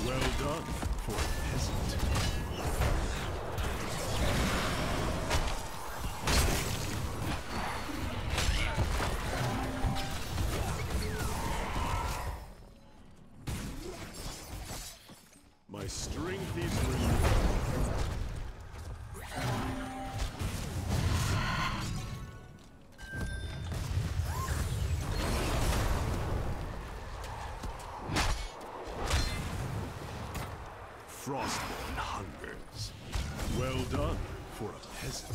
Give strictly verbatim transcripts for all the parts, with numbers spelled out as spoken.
Well done for a peasant. My strength is renewed. Frostborn hungers. Well done for a peasant.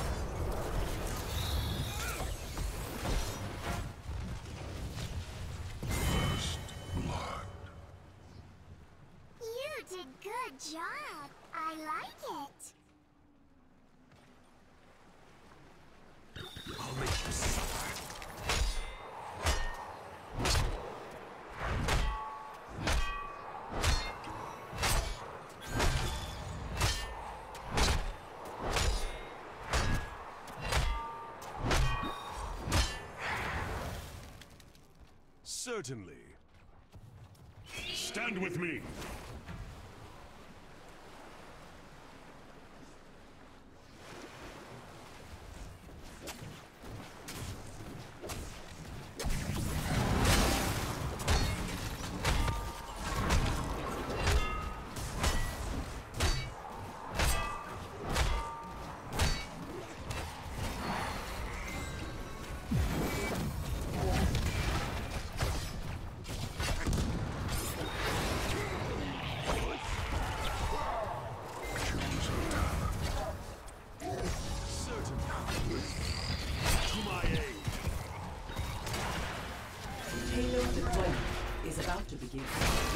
First blood. You did good job. I like it. I'll make you suffer. Certainly. Stand with me. Payload deployment is about to begin.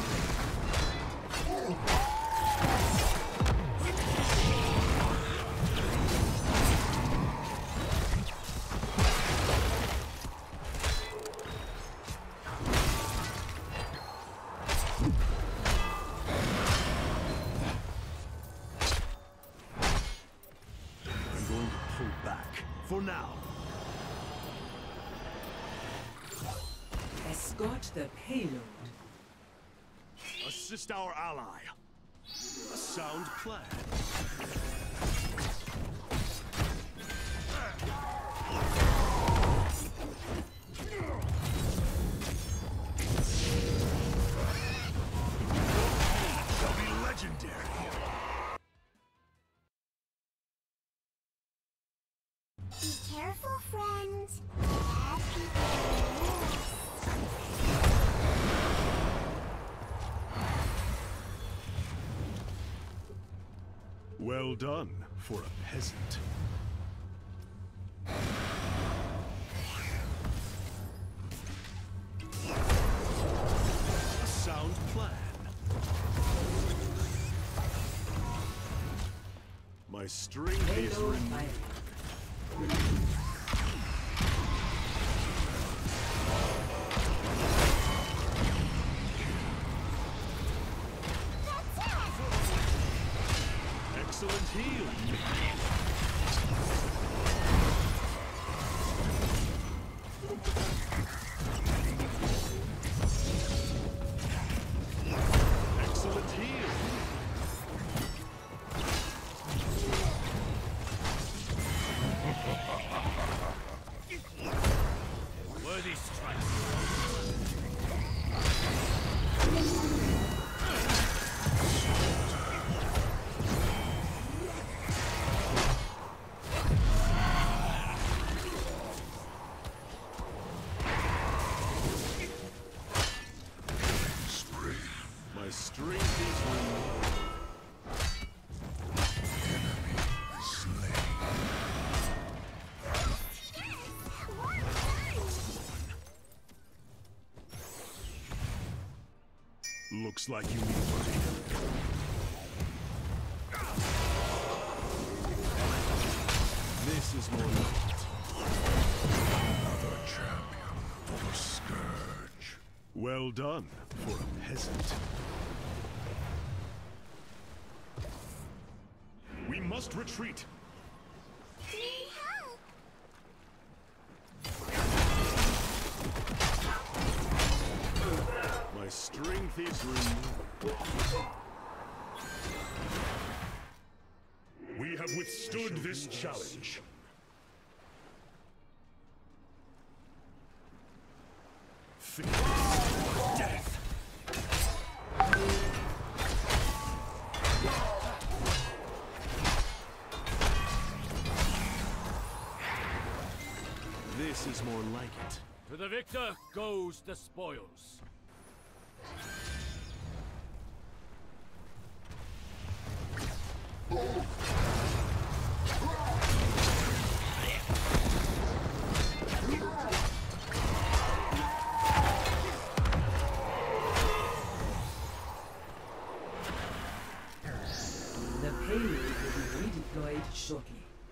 I'm going to pull back. For now. Escort the payload. Assist our ally. A sound plan. Shall be legendary. Be careful, friends. Bad people. Well done for a peasant. A sound plan. My strength is Payload renewed. fired. Excellent healing. Excellent healing. Worthy strike. My strength is renewed. Slain. Looks like you need money. This is more like it. Another champion for Scourge. Well done for a peasant. We must retreat. Need help. My strength is renew. We have withstood this challenge. Death. This is more like it. To the victor goes the spoils. The payload will be redeployed shortly.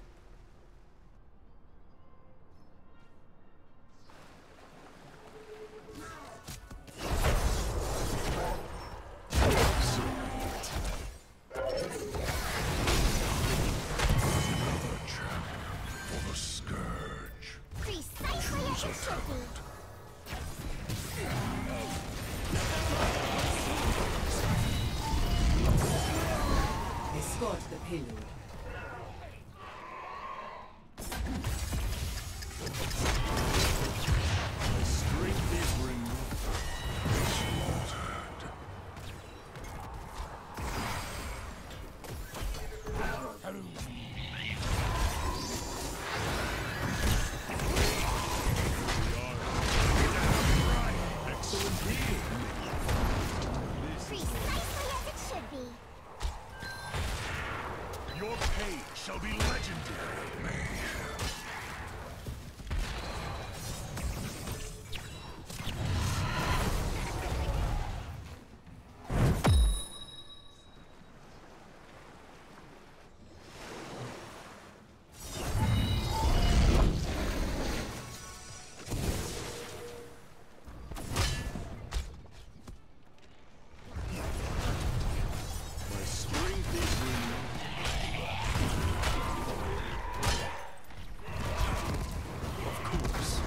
Another champion for the Scourge. Precisely as it should be. Escort the payload. My strength is renewed. Slaughtered. Excellent deal. Precisely as it should be. Your pain shall be legendary. My strength is renewed. Of course.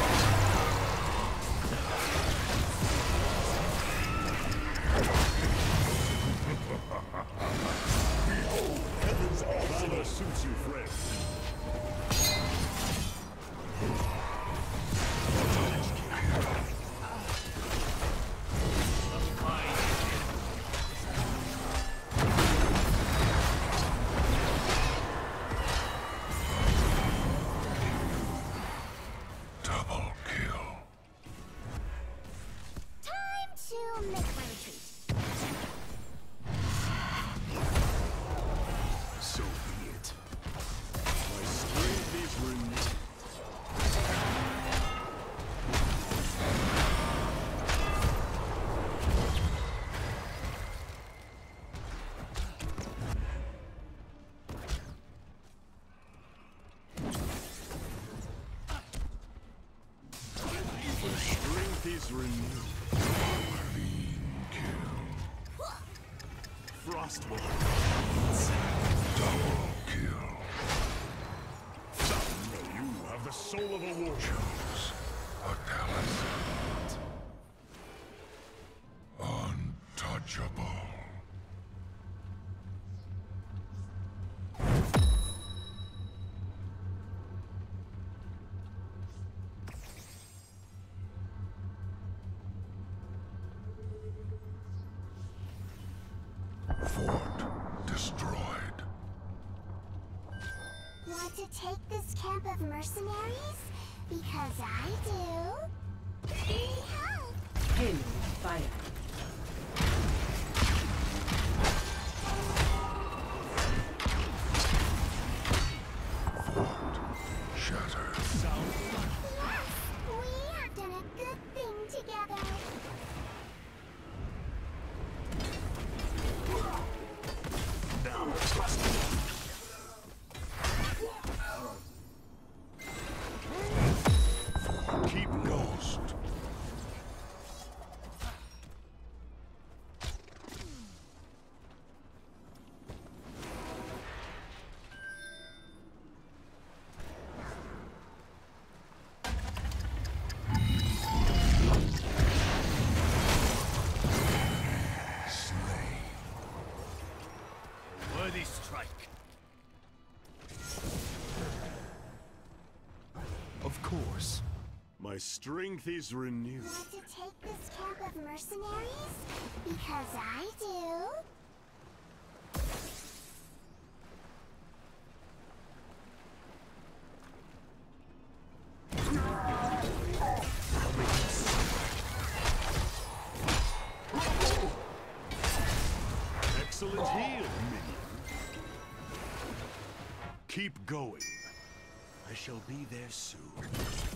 Heavens valor suits you, friend. Double kill. Time to make my retreat. So be it. My strength is renewed. My strength is renewed. Clean kill. Frostbolt. Double kill. No, you have the soul of a warrior. Choose a talisman. Untouchable. Fort destroyed. Want to take this camp of mercenaries? Because I do. Need help. Payload fired. Fort shattered. Yes, we have done a good thing together. Now, trust me. Keep Ghost. Worthy strike. Of course. My strength is renewed. Want to take this camp of mercenaries? Because I do. Excellent heal, minion. Keep going. I shall be there soon.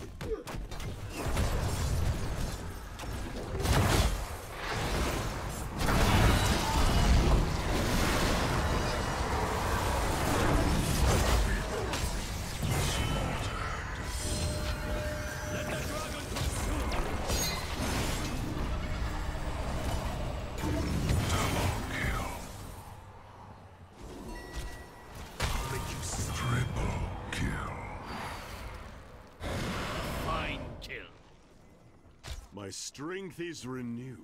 Let the dragon consume you. Triple kill. Fine kill. My strength is renewed.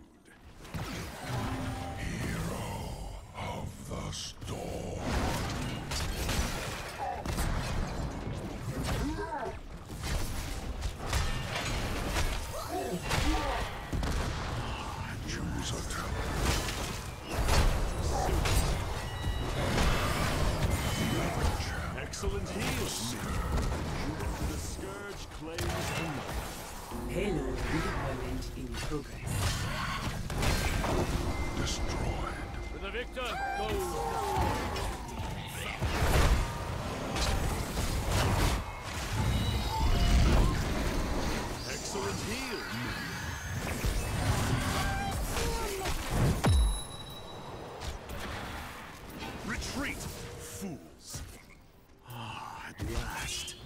Hero of the storm. Choose a talent. Excellent heal, minion. The scourge claims the night. Payload redeployment in progress. Destroyed. To the victor goes the Excellent heal, minion. Retreat, fools. Ah, at last.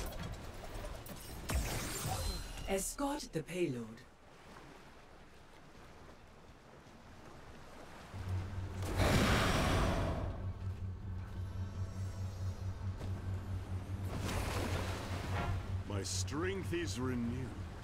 Escort the payload. My strength is renewed.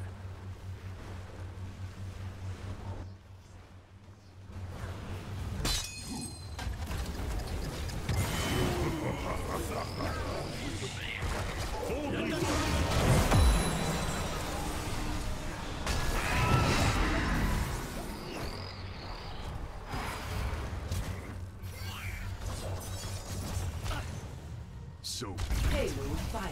So Payload fired.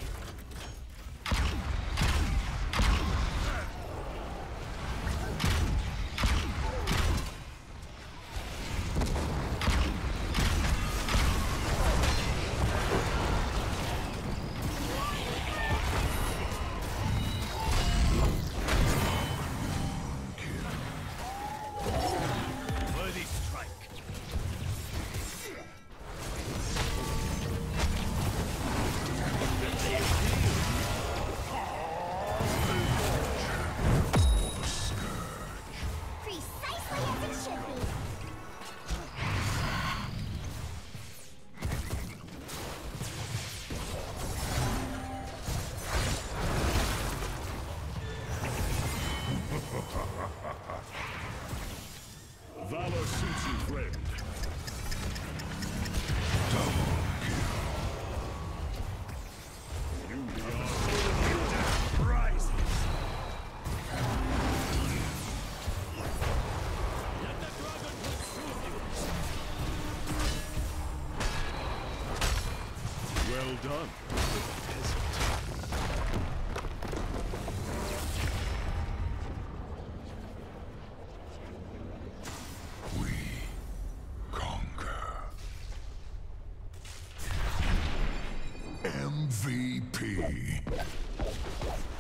worthy strike. Precisely as it should be. valor suits you, friend. Rises. Let the dragon consume you. Well done, little peasant. We conquer. M V P.